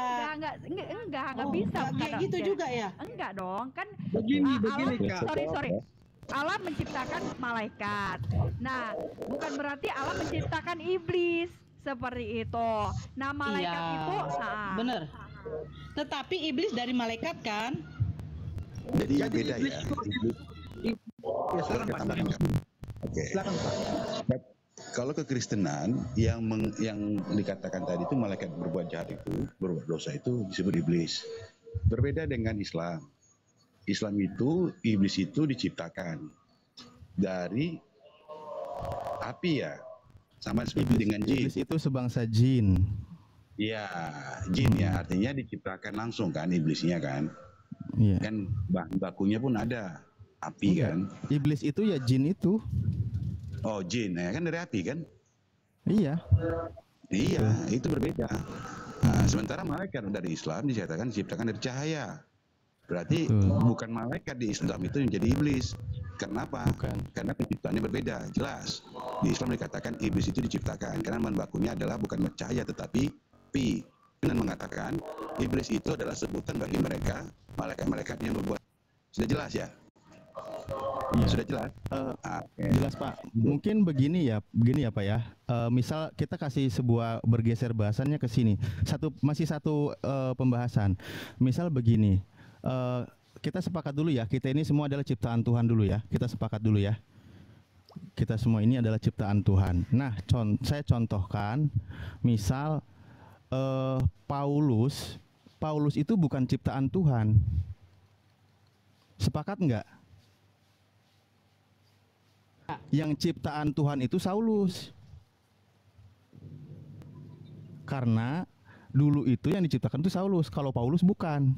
Mbak.
Enggak bisa
kayak gitu juga ya?
Enggak dong, kan
Begini
Allah,
Kak.
sorry. Allah menciptakan malaikat. Nah, bukan berarti Allah menciptakan iblis seperti itu. Nah, malaikat itu
bener. Tetapi iblis dari malaikat kan?
Jadi yang beda ya.
Ya, silakan Pak.
Oke. Kalau kekristenan yang dikatakan tadi itu malaikat berbuat jahat itu, berbuat dosa itu disebut iblis. Berbeda dengan Islam. Islam itu iblis itu diciptakan dari api ya, sama seperti dengan jin.
Iblis itu sebangsa jin.
Iya, jin ya, artinya diciptakan langsung kan iblisnya kan.
Iya.
Kan bahan bakunya pun ada api kan.
Iblis itu ya jin itu.
Oh jin ya kan dari api kan.
Iya.
Iya, itu berbeda. Nah, sementara malaikat dari Islam diciptakan dari cahaya. Berarti bukan malaikat di Islam itu yang jadi iblis. Kenapa? Karena penciptaannya berbeda, jelas. Di Islam dikatakan iblis itu diciptakan karena bahan bakunya adalah bukan cahaya tetapi api. Dan mengatakan iblis itu adalah sebutan bagi mereka malaikat-malaikat yang berbuat. Sudah jelas ya?
Iya.
Sudah jelas?
Jelas Pak. Mungkin begini ya Pak ya. Misal kita kasih bergeser bahasannya ke sini. Masih satu pembahasan. Misal begini. Kita sepakat dulu ya. Kita ini semua adalah ciptaan Tuhan dulu ya. Kita sepakat dulu ya. Kita semua ini adalah ciptaan Tuhan. Nah, saya contohkan. Misal Paulus itu bukan ciptaan Tuhan. Sepakat nggak? Yang ciptaan Tuhan itu Saulus. Karena dulu itu yang diciptakan itu Saulus, kalau Paulus bukan.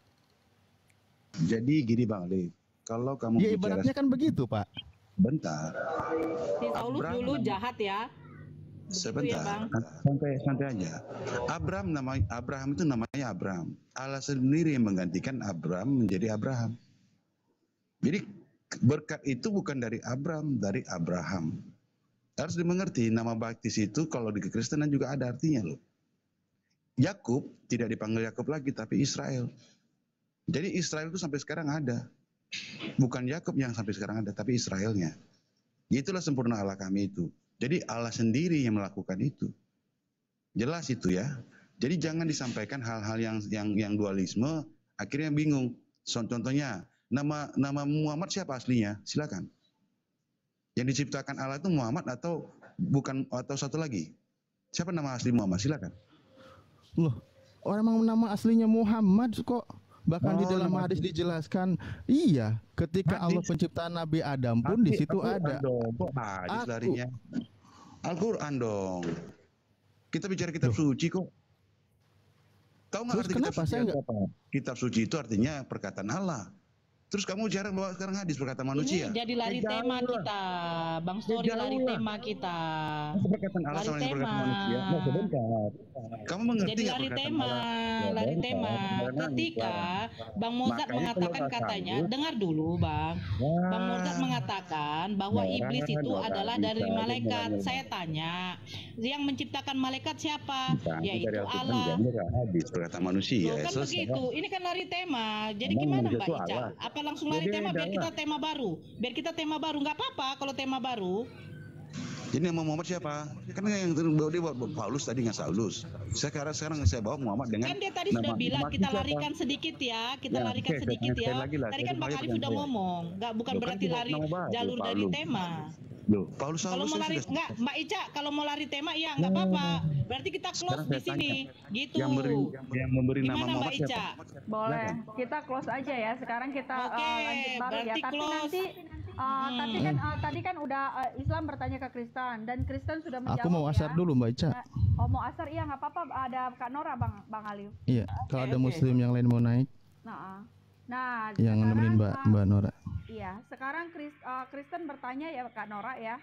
Jadi gini Bang Ali, kalau kamu
ya ibaratnya kan begitu Pak.
Bentar.
Si Saulus dulu jahat ya.
Sebentar, santai aja. Abraham itu namanya Abraham. Allah sendiri yang menggantikan Abraham menjadi Abraham. Jadi berkat itu bukan dari Abraham, dari Abraham. Harus dimengerti, nama baptis itu kalau di kekristenan juga ada artinya loh. Yakub tidak dipanggil Yakub lagi, tapi Israel. Jadi Israel itu sampai sekarang ada. Bukan Yakub yang sampai sekarang ada, tapi Israelnya. Itulah sempurna Allah kami itu. Jadi Allah sendiri yang melakukan itu. Jelas itu ya. Jadi jangan disampaikan hal-hal yang dualisme, akhirnya bingung. Contohnya, nama Muhammad siapa aslinya? Silakan. Yang diciptakan Allah itu Muhammad atau bukan, atau satu lagi? Siapa nama asli Muhammad? Silakan.
Loh, orang nama aslinya Muhammad kok. Bahkan di dalam hadis dijelaskan, iya, ketika Allah penciptaan Nabi Adam pun di situ ada.
Al-Quran dong. Kita bicara kitab suci kok. Tahu nggak arti kitab suci apa? Kitab suci itu artinya perkataan Allah. Terus kamu jarang bawa sekarang hadis perkataan manusia.
Ini jadi lari tema kita, Bang Story lari tema kita.
Perkataan Allah sama yang perkataan manusia. Nah, sebentar. Kamu mengerti
jadi lari tema, lari tema. Ketika Bang Mozart mengatakan katanya, dengar dulu Bang. Bang Mozart mengatakan bahwa iblis itu adalah dari malaikat. Saya tanya, yang menciptakan malaikat siapa? Yaitu Allah.
Hadis perkataan manusia.
Kan begitu. Ini kan lari tema. Jadi gimana Mbak Ica? Apa langsung lari tema biar kita tema baru? Biar kita tema baru, nggak apa-apa kalau tema baru.
Ini Muhammad siapa? Kan yang terbawa dia buat Paulus tadi nggak Saulus. Sekarang saya bawa Muhammad dengan.
Kan dia tadi sudah bilang kita larikan sedikit ya, kita larikan sedikit ya. Tadi kan Bang Alif sudah ngomong, bukan berarti lari jalur dari tema.
Loh, Paulus
kalau mau lari enggak, Mbak Ica, kalau mau lari tema ya nggak apa-apa. Berarti kita close di sini, gitu.
Yang memberi nama
Mbak Ica?
Boleh, kita close aja ya. Sekarang kita lanjut baru ya. Tapi nanti tadi kan udah Islam bertanya ke Kristen dan Kristen sudah menjawab.
Aku mau asar dulu Mbak Ica.
Oh mau asar, iya nggak apa-apa. Ada Kak Nora, Bang Alif.
Iya, kalau ada Muslim yang lain mau naik.
Nah,
yang nemenin Mbak Nora.
Iya, sekarang Kristen bertanya ya Kak Nora ya.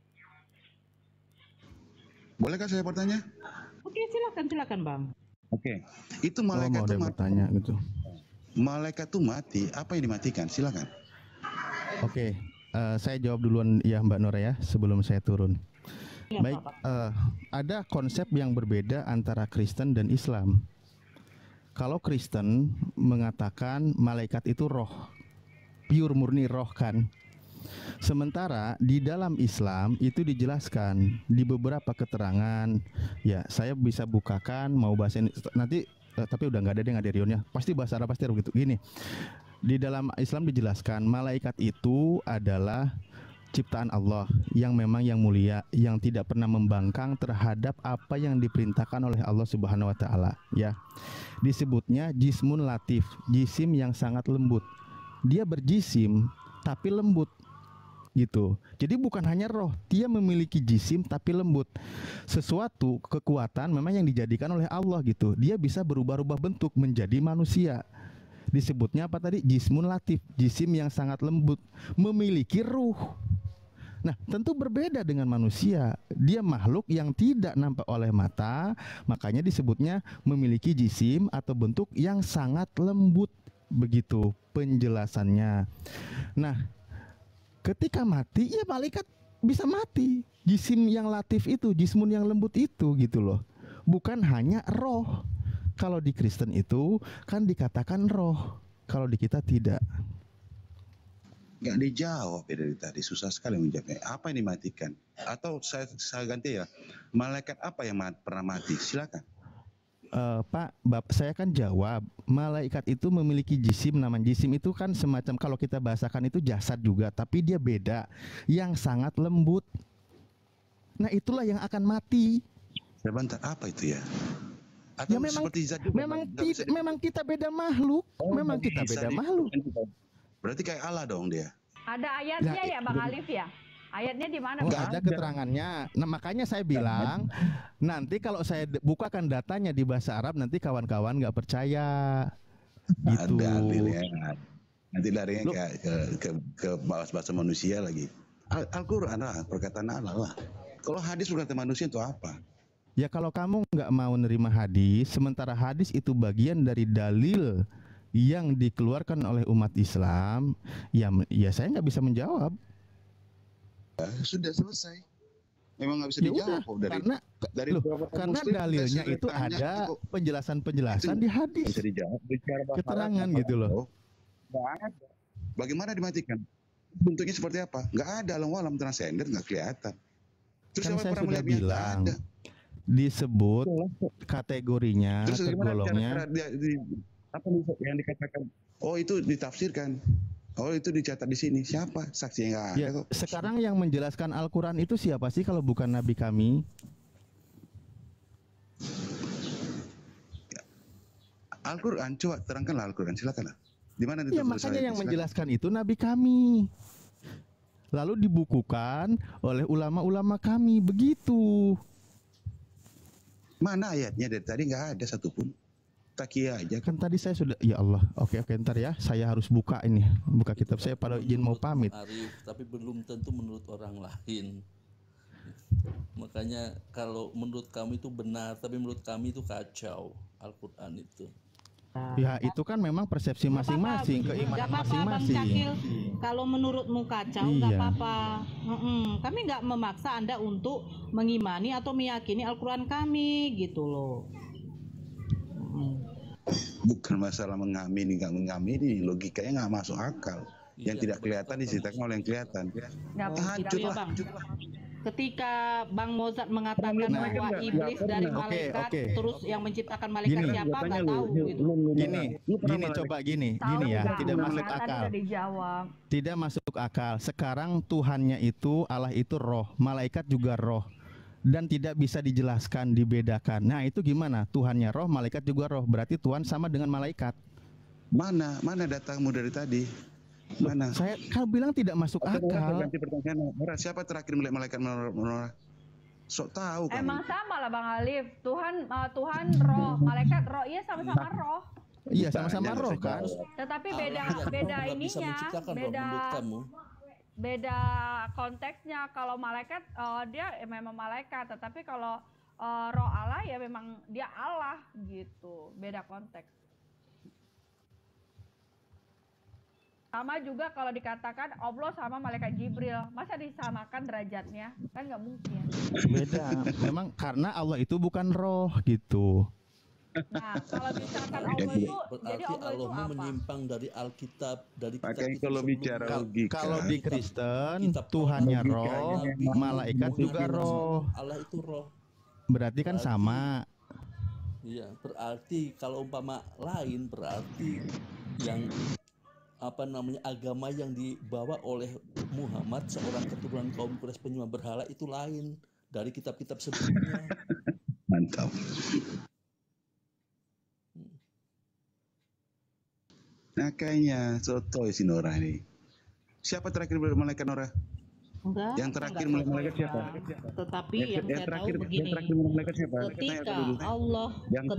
Bolehkah saya bertanya?
Oke, silakan Bang.
Oke, itu malaikat
tuh bertanya gitu.
Malaikat tuh mati, apa yang dimatikan? Silakan.
Oke, saya jawab duluan ya Mbak Nora ya sebelum saya turun. Ya, baik, ada konsep yang berbeda antara Kristen dan Islam. Kalau Kristen mengatakan malaikat itu roh, pure murni roh kan. Sementara di dalam Islam itu dijelaskan di beberapa keterangan. Ya, saya bisa bukakan mau bahasa ini nanti, tapi udah nggak ada yang ngaderionnya. Pasti bahasa Arab pasti begitu. Gini, di dalam Islam dijelaskan malaikat itu adalah ciptaan Allah yang memang yang mulia, yang tidak pernah membangkang terhadap apa yang diperintahkan oleh Allah Subhanahu wa taala, ya. Disebutnya jismun latif, jisim yang sangat lembut. Dia berjisim tapi lembut. Gitu. Jadi bukan hanya roh, dia memiliki jisim tapi lembut. Sesuatu kekuatan memang yang dijadikan oleh Allah gitu. Dia bisa berubah-ubah bentuk menjadi manusia. Disebutnya apa tadi? Jismun latif, jisim yang sangat lembut, memiliki ruh. Nah, tentu berbeda dengan manusia. Dia makhluk yang tidak nampak oleh mata, makanya disebutnya memiliki jisim atau bentuk yang sangat lembut. Begitu penjelasannya. Nah, ketika mati, ya malaikat bisa mati. Jisim yang latif itu, jismun yang lembut itu gitu loh. Bukan hanya roh. Kalau di Kristen itu kan dikatakan roh. Kalau di kita tidak.
Nggak dijawab ya dari tadi, susah sekali menjawabnya. Apa yang dimatikan? Atau saya ganti ya, malaikat apa yang pernah mati? Silakan.
Pak, saya kan jawab, malaikat itu memiliki jisim. Nama jisim itu kan semacam kalau kita bahasakan itu jasad juga, tapi dia beda, yang sangat lembut. Nah, itulah yang akan mati.
Sebentar, apa itu ya? Atau
ya memang,
seperti zat juga,
memang kita beda makhluk. Memang kita beda makhluk.
Berarti kayak Allah dong dia.
Ada ayatnya ya Bang Alif ya? Ayatnya di mana?
Nggak ada keterangannya. Nah, makanya saya bilang nanti kalau saya bukakan datanya di bahasa Arab, nanti kawan-kawan nggak percaya. Gitu.
Nanti larinya ke bahasa manusia lagi. Al-Quran lah, perkataan Allah lah. Kalau hadis perkataan manusia itu apa?
Ya kalau kamu nggak mau nerima hadis, sementara hadis itu bagian dari dalil yang dikeluarkan oleh umat Islam, ya saya nggak bisa menjawab.
Sudah selesai. Memang nggak bisa dijawab
karena dalilnya itu ada penjelasan-penjelasan di hadis.
Bisa dijawab.
Keterangan gitu loh.
Bagaimana dimatikan? Bentuknya seperti apa? Nggak ada, alam transender, nggak kelihatan. Terus
kan saya sudah bilang disebut kategorinya, tergolongnya.
Apa yang dikatakan? Oh, itu ditafsirkan. Oh, itu dicatat di sini. Siapa? Saksi yang nggak ada kok.
Sekarang yang menjelaskan Al-Quran itu siapa sih kalau bukan Nabi kami?
Al-Quran, coba terangkanlah Al-Quran, silakanlah. Di mana
ya makanya yang menjelaskan itu Nabi kami. Lalu dibukukan oleh ulama-ulama kami, begitu.
Mana ayatnya dari tadi nggak ada satupun. Takia aja.
Kan tadi saya sudah, ya Allah. Oke, ntar ya. Saya harus buka kitab saya pada izin mau pamit.
Arif, tapi belum tentu menurut orang lain. Makanya kalau menurut kamu itu benar, tapi menurut kami itu kacau Al-Quran itu.
Ya itu kan memang persepsi masing-masing, keimanan masing-masing.
Kalau menurutmu kacau nggak apa-apa. Kami nggak memaksa Anda untuk mengimani atau meyakini Al-Quran kami gitu loh.
Bukan masalah mengamini nggak mengamini, logikanya nggak masuk akal. Yang tidak kelihatan diceritakan oleh yang kelihatan.
Hancur lah. Ketika Bang Mozart mengatakan bahwa iblis dari malaikat, terus yang menciptakan malaikat siapa nggak tahu gitu.
Gini ya, tidak masuk akal. Tidak masuk akal. Sekarang Tuhannya itu, Allah itu roh, malaikat juga roh. Dan tidak bisa dijelaskan, dibedakan. Nah itu gimana? Tuhannya roh, malaikat juga roh. Berarti Tuhan sama dengan malaikat.
Mana datangmu dari tadi? Mana?
Saya kan bilang tidak masuk akal.
Ganti pertanyaan. Siapa terakhir melihat malaikat menolak? Sok tahu kan?
Emang sama lah Bang Alif. Tuhan roh, malaikat roh. Iya sama-sama roh.
Iya sama-sama roh kan.
Tetapi beda ininya, beda konteksnya. Kalau malaikat dia memang malaikat, tetapi kalau roh Allah ya memang dia Allah gitu. Beda konteks. Sama juga kalau dikatakan Allah sama malaikat Jibril, masa disamakan derajatnya? Kan nggak mungkin.
Beda. Memang karena Allah itu bukan roh gitu.
Nah, kalau misalkan Allah itu, jadi Allah itu apa?
Menyimpang dari Alkitab, dari
kitab. Kalau bicara logika,
kalau di Kristen Tuhannya roh, malaikat juga roh.
Allah itu roh.
Berarti kan sama.
Iya, berarti kalau umpama lain berarti yang agama yang dibawa oleh Muhammad, seorang keturunan kaum Quraisy penyembah berhala, itu lain dari kitab-kitab sebelumnya.
Mantap. Nah kayaknya sotoy si Nora ini. Siapa terakhir malaikat Nora?
Enggak.
Yang terakhir malaikat siapa?
Tetapi yang saya
terakhir,
tahu begini.
Yang terakhir malaikat siapa?
Ketika Allah,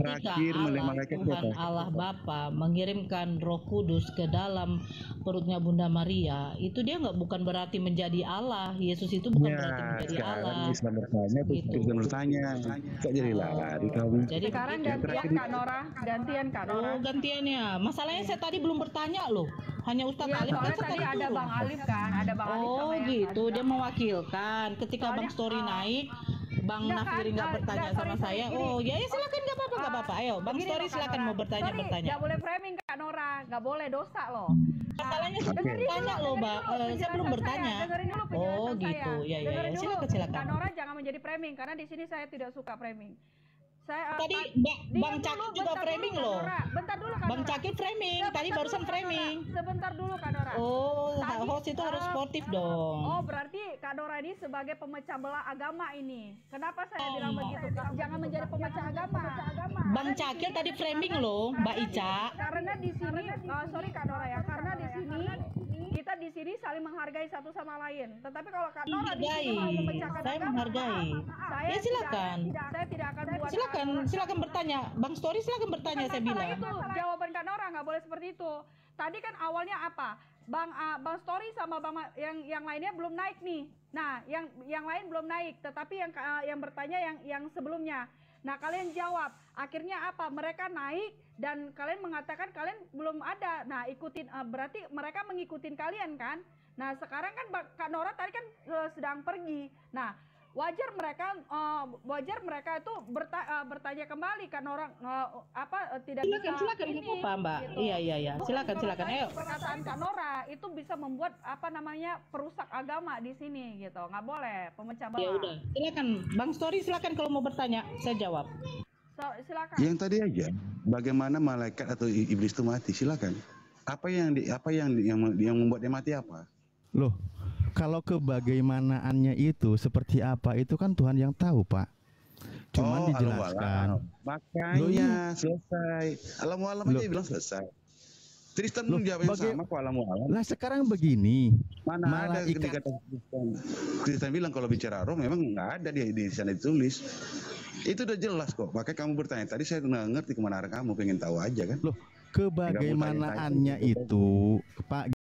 Tuhan Allah Bapa mengirimkan Roh Kudus ke dalam perutnya Bunda Maria, itu dia bukan berarti menjadi Allah. Yesus itu bukan berarti menjadi Allah.
Islam bertanya, Islam bertanya. Kok jadi lari kamu?
Jadi sekarang gantian Kak Nora,
Oh, gantiannya. Masalahnya saya tadi belum bertanya loh. Hanya Ustadz Alif kan
tadi ada Bang Alif kan, ada Bang Alif.
Oh gitu, dia mewakilkan. Ketika Bang Story naik, Bang Nafiri nggak bertanya sama saya. Oh ya silakan, nggak apa-apa. Ayo Bang Story silakan mau bertanya.
Nggak boleh framing Kak Nora, nggak boleh, dosa loh.
Masalahnya saya belum bertanya loh, Mbak. Saya belum bertanya. Oh gitu, ya. Silakan.
Kak Nora jangan menjadi framing karena di sini saya tidak suka framing.
Tadi Bang Cakit juga framing loh.
Bentar dulu Kak Nora.
Bang Cakit framing, tadi barusan framing.
Sebentar dulu Kak Nora.
Oh, host itu harus sportif dong.
Oh, berarti Kak Nora ini sebagai pemecah belah agama ini. Kenapa saya bilang begitu? Jangan menjadi pemecah agama.
Bang Cakil tadi framing loh, Mbak Ica.
Karena di sini, sorry Kak Nora ya, karena di sini kita di sini saling menghargai satu sama lain. Tetapi kalau Kak Nora di sini mau memecahkan
saya
agama,
menghargai.
Ya silakan. Saya tidak akan buat.
Silakan bertanya. Bang Story silakan bertanya, saya bilang.
Itu jawaban Kak Nora nggak boleh seperti itu. Tadi kan awalnya apa? Bang Story sama Bang yang lainnya belum naik nih. Nah, yang lain belum naik, tetapi yang bertanya yang sebelumnya. Nah, kalian jawab. Akhirnya apa? Mereka naik dan kalian mengatakan kalian belum ada. Nah, ikutin berarti mereka mengikutin kalian kan? Nah, sekarang kan Kak Nora tadi kan sedang pergi. Nah, wajar mereka itu bertanya kembali kan orang tidak
silakan
ini,
apa Mbak gitu. Iya silakan ayo.
Perkataan Kak Nora itu bisa membuat perusak agama di sini gitu, nggak boleh pemecah belah.
Ya udah, silakan Bang Story, silakan kalau mau bertanya saya jawab.
Silakan.
Yang tadi aja, bagaimana malaikat atau iblis itu mati, silakan. Apa yang membuat dia mati apa?
Loh, kalau kebagaimanaannya itu seperti apa itu kan Tuhan yang tahu, Pak. Cuman dijelaskan.
Makanya selesai. Alam-alam aja bilang selesai. Tristan pun jawab yang sama kok alam-alam.
Lah sekarang begini.
Mana ada ketika Tristan bilang kalau bicara roh memang nggak ada di sana ditulis. Itu udah jelas kok. Makanya kamu bertanya tadi, saya nggak ngerti kemana arah kamu, pengen tahu aja kan.
Loh, kebagaimanaannya itu Pak